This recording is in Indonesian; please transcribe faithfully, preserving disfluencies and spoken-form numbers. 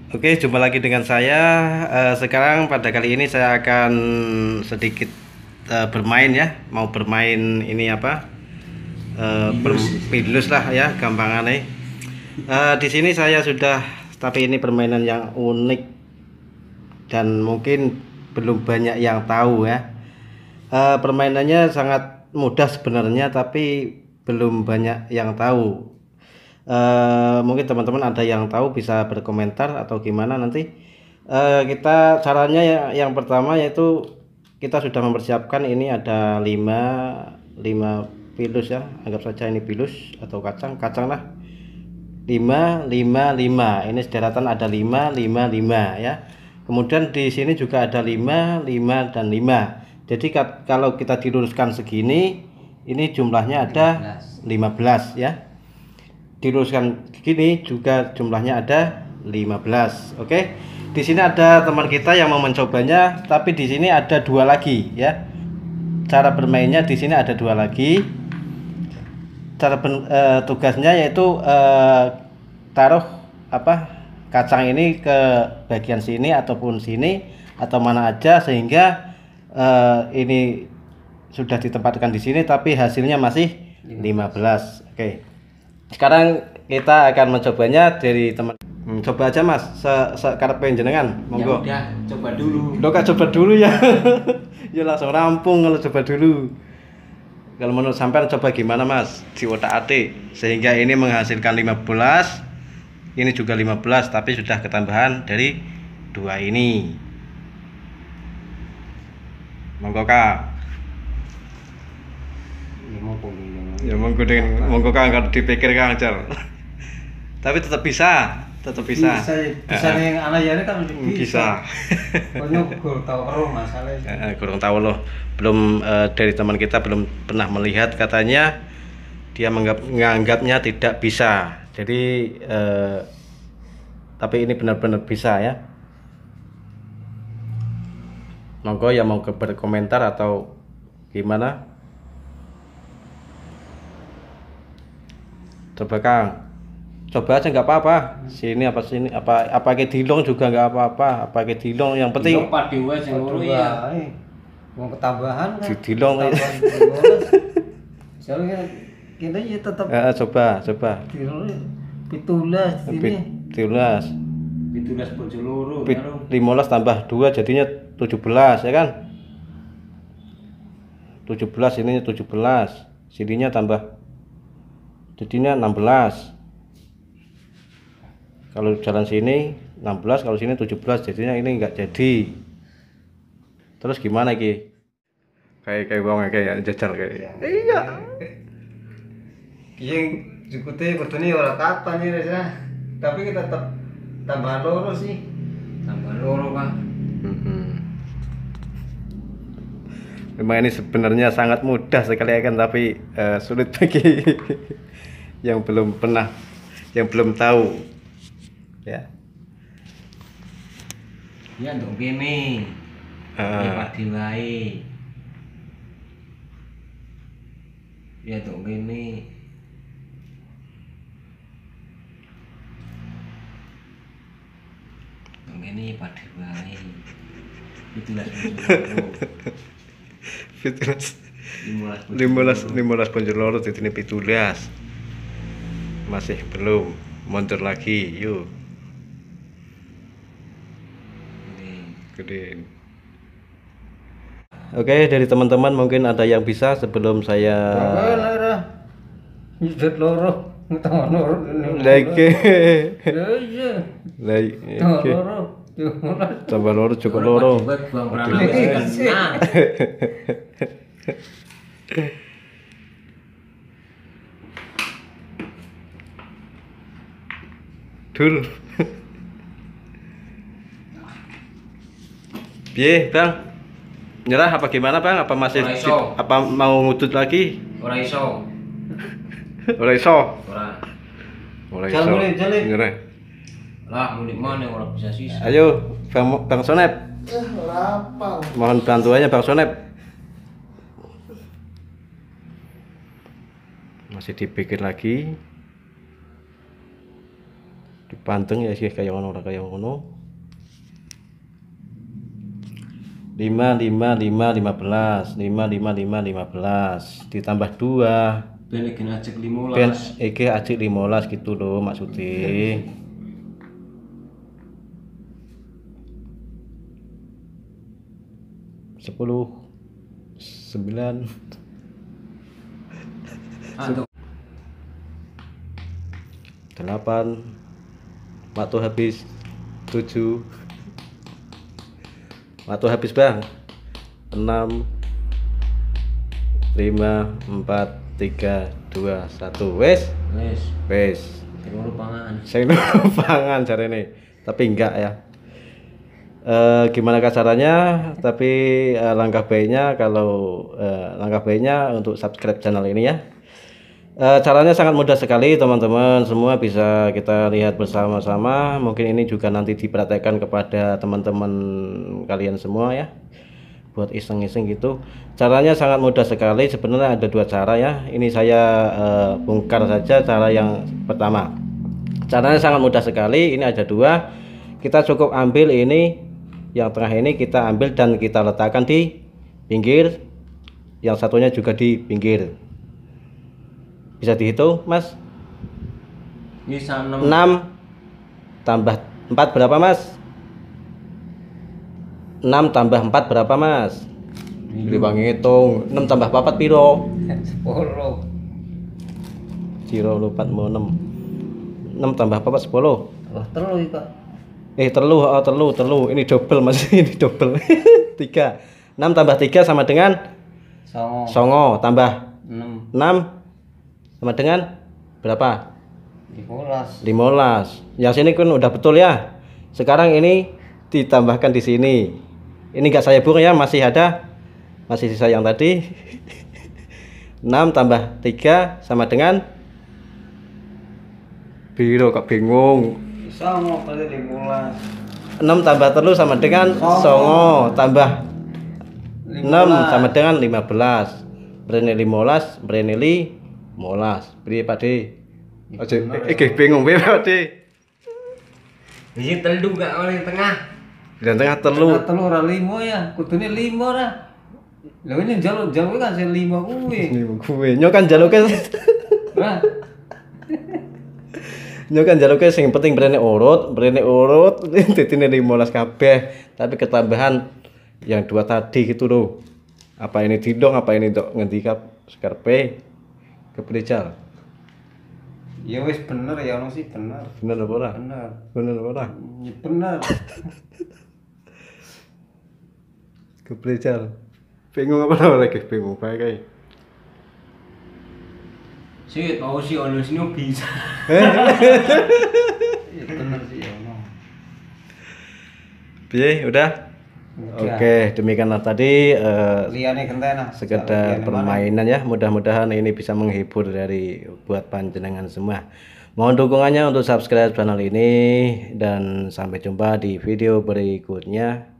Oke, jumpa lagi dengan saya. Eh, sekarang pada kali ini saya akan sedikit eh, bermain ya. Mau bermain ini apa? Eh, Pilus lah ya, gampangannya. Eh, di sini saya sudah, tapi ini permainan yang unik dan mungkin belum banyak yang tahu ya. Eh, permainannya sangat mudah sebenarnya, tapi belum banyak yang tahu. Eh, mungkin teman-teman ada yang tahu bisa berkomentar atau gimana nanti. Eh, kita caranya ya, yang pertama yaitu kita sudah mempersiapkan ini ada lima lima pilus ya, anggap saja ini pilus atau kacang kacang lah. Lima lima lima ini sederetan ada lima lima lima ya. Kemudian di sini juga ada lima lima dan lima. Jadi kalau kita diluruskan segini, ini jumlahnya ada lima belas ya. Diluruskan gini juga jumlahnya ada lima belas. Oke. Di sini ada teman kita yang mau mencobanya, tapi di sini ada dua lagi ya. Cara bermainnya di sini ada dua lagi. Cara ben, e, tugasnya yaitu e, taruh apa kacang ini ke bagian sini ataupun sini atau mana aja sehingga e, ini sudah ditempatkan di sini tapi hasilnya masih lima belas. Oke. Sekarang kita akan mencobanya dari teman. Hmm, coba aja mas, sekarang pengen jenengan, monggo. Ya udah, coba dulu. Lo kak coba dulu ya. Ya langsung rampung kalau coba dulu. Kalau menurut sampean coba gimana mas, di otak-atik sehingga ini menghasilkan lima belas, ini juga lima belas tapi sudah ketambahan dari dua ini. Monggo kak. Ya monggo dengan monggo kak, kalau dipikir kang Jar. Tapi tetap bisa, tetap bisa. Bisa, bisa uh, yang anak ya kan bisa. Bisa. Pokoknya kurang tahu roh masalahnya. Kurang tahu loh, belum uh, dari teman kita belum pernah melihat, katanya dia menganggap, menganggapnya tidak bisa. Jadi uh, tapi ini benar-benar bisa ya. Monggo yang mau berkomentar atau gimana? Coba Kang, coba aja nggak apa-apa. Sini apa sini apa apa ke dilong juga nggak apa-apa. Apa ke dilong yang penting. Dilong padi wae sing loro ya. Mau ketambahan kan. Di dilong. Soalnya kita ya tetap. Ya, coba coba. Dilong pitulas sini. Pitulas. Pitulas bojo loro. lima belas tambah dua jadinya tujuh belas ya kan? tujuh belas ininya tujuh belas. Sininya tambah jadinya enam belas. Kalau jalan sini enam belas, kalau sini tujuh belas, jadinya ini enggak jadi. Terus gimana Ki? Kayak kayak wong kayak jajar kayak. Iya. Yang jukute kudune ora kapan ya Reza. Tapi kita tetap tambah loro sih. Tambah loro, Pak. Mm-hmm. Memang ini sebenarnya sangat mudah sekali ya kan, tapi uh, sulit bagi yang belum pernah, yang belum tahu ya. Ya ndok kene. Uh, ya padi wae. Ya ndok kene. Ndok kene padi wae. Itulah Pitulas. Limolas limolas ponjol loro ditini pitulas. Masih belum, mundur lagi, yuk. Gede. Oke, dari teman-teman mungkin ada yang bisa sebelum saya. Nyedot loro, tambah loro. Lagi. Lagi. Tambah loro cukup loro. Dul. Piye, Bang? Nyerah apa gimana, Bang? Apa masih apa mau ngudut lagi? Ora iso. Ora iso. Ora. Ora iso. Nyerah. Lah, mudik mana ora bisa sisa. Ayo, Bang Bang Sonep. Mohon bantuannya Bang Sonep. Masih dipikir lagi. panteng ya sih kayak ngono kayak ngono. lima lima lima lima belas lima lima lima lima belas ditambah dua ben iki ajek ben lima belas iki ajik lima belas gitu loh maksudnya. Sepuluh sembilan delapan waktu habis tujuh waktu habis bang enam lima empat tiga dua satu wes wes wes sing pangan saya pangan jarene tapi enggak ya. E, gimana caranya tapi e, langkah baiknya kalau e, langkah baiknya untuk subscribe channel ini ya. E, caranya sangat mudah sekali teman-teman, semua bisa kita lihat bersama-sama. Mungkin ini juga nanti dipraktekkan kepada teman-teman kalian semua ya, buat iseng-iseng gitu. Caranya sangat mudah sekali, sebenarnya ada dua cara ya. Ini saya e, bongkar saja cara yang pertama. Caranya sangat mudah sekali, ini ada dua. Kita cukup ambil ini yang tengah ini, kita ambil dan kita letakkan di pinggir, yang satunya juga di pinggir. Bisa dihitung mas? Bisa enam tambah empat berapa mas? enam tambah empat berapa mas? Jadi bang hitung enam tambah empat piro? sepuluh Ciro lupa mau enam enam tambah empat sepuluh. oh telu iki kok Eh telu, oh telu, telu. Ini double mas, ini double. tiga. enam tambah tiga sama dengan songo songo tambah enam enam sama dengan berapa? lima belas lima belas. Yang sini kan udah betul ya. Sekarang ini ditambahkan di sini. Ini enggak saya buang ya, masih ada. Masih sisa yang tadi. enam tambah tiga sama dengan biro kok bingung. songo kali lima belas enam tambah telu sama dengan songo tambah enam sama dengan lima belas. Berene lima belas, berene lima belas. Piye Pak De? Ojo iki bingung piye Pak De? iki telu gak oleh tengah. Di tengah telu. Tengah telu ora lima ya, kudune lima ora. Lha ini jaluk-jaluk kan sing lima kuwi. Lima kuwi. Nyo kan jaluke. Nah, Nyo kan jaluke sing penting berene urut, berene urut ditine lima belas kabeh, tapi ketambahan yang dua tadi gitu loh. Apa ini didong, apa ini untuk ngendikap skarpe keprical. ya wis bener ya ono sih bener. Bener apa ora? Bener. Bener apa ora? Ya bener. Keprical. Bingung apa ora iki? Bingung bae kae. Sih tau sih ono sini bisa. Ya bener sih ya ono. Piye udah? Oke, demikianlah tadi uh, Liyane gentena. sekedar permainan ya. Mudah-mudahan ini bisa menghibur dari buat panjenengan semua. Mohon dukungannya untuk subscribe channel ini dan sampai jumpa di video berikutnya.